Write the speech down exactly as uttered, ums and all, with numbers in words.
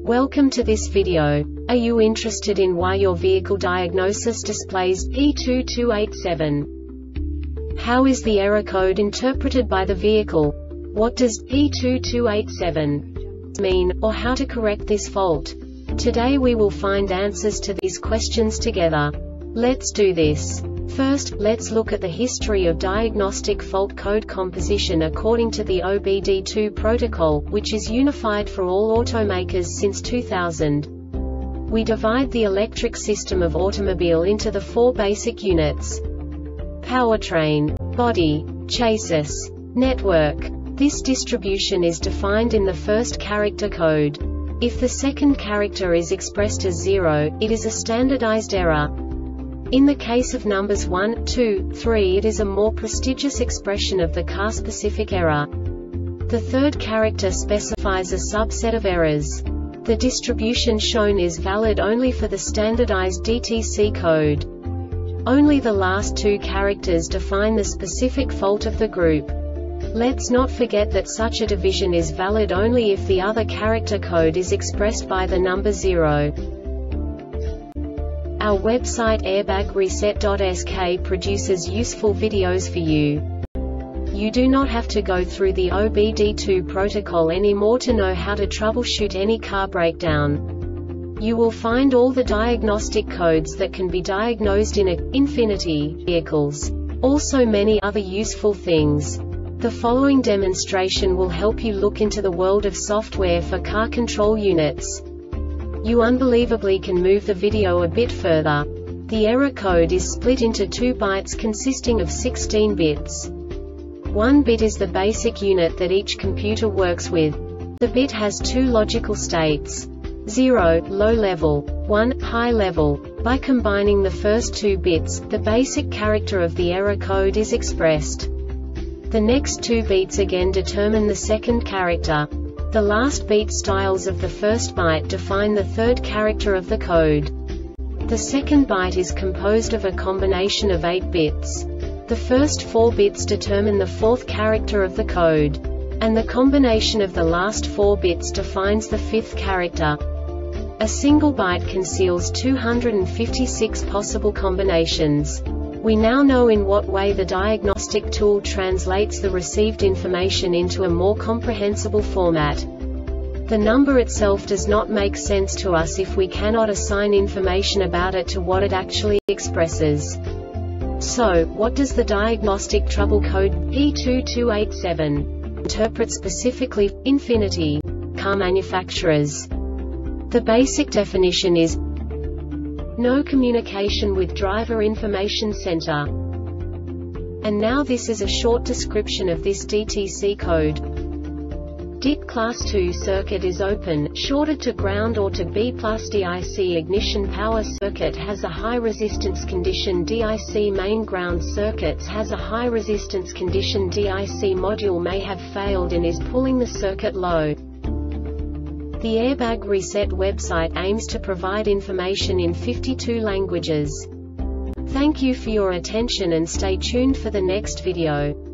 Welcome to this video. Are you interested in why your vehicle diagnosis displays P two two eight seven? How is the error code interpreted by the vehicle? What does P two two eight seven mean, or how to correct this fault? Today we will find answers to these questions together. Let's do this. First, let's look at the history of diagnostic fault code composition according to the O B D two protocol, which is unified for all automakers since two thousand. We divide the electric system of automobile into the four basic units: powertrain, body, chassis, network. This distribution is defined in the first character code. If the second character is expressed as zero, it is a standardized error. In the case of numbers one, two, three, it is a more prestigious expression of the car-specific error. The third character specifies a subset of errors. The distribution shown is valid only for the standardized D T C code. Only the last two characters define the specific fault of the group. Let's not forget that such a division is valid only if the other character code is expressed by the number zero. Our website airbag reset dot S K produces useful videos for you. You do not have to go through the O B D two protocol anymore to know how to troubleshoot any car breakdown. You will find all the diagnostic codes that can be diagnosed in a Infiniti vehicles. Also many other useful things. The following demonstration will help you look into the world of software for car control units. You unbelievably can move the video a bit further. The error code is split into two bytes consisting of sixteen bits. One bit is the basic unit that each computer works with. The bit has two logical states: zero, low level, one, high level. By combining the first two bits, the basic character of the error code is expressed. The next two bits again determine the second character. The last beat styles of the first byte define the third character of the code. The second byte is composed of a combination of eight bits. The first four bits determine the fourth character of the code. And the combination of the last four bits defines the fifth character. A single byte conceals two hundred fifty-six possible combinations. We now know in what way the diagnostic tool translates the received information into a more comprehensible format. The number itself does not make sense to us if we cannot assign information about it to what it actually expresses. So, what does the diagnostic trouble code P two two eight seven interpret specifically for Infiniti car manufacturers? The basic definition is no communication with driver information center. And now this is a short description of this D T C code. D I C class two circuit is open, shorted to ground or to B plus D I C ignition power circuit has a high resistance condition. D I C main ground circuits has a high resistance condition. D I C module may have failed and is pulling the circuit low. The Airbag Reset website aims to provide information in fifty-two languages. Thank you for your attention and stay tuned for the next video.